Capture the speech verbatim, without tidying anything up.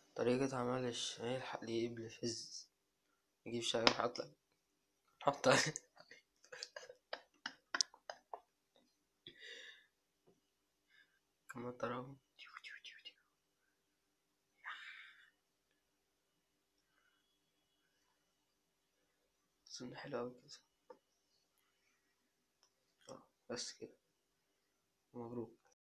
طريقة عمل الشاي الحليب لفز. نجيب شاي ونحط لك نحط عليه كما ترون أظن حلو أوي كده. آه، بس كده. مبروك.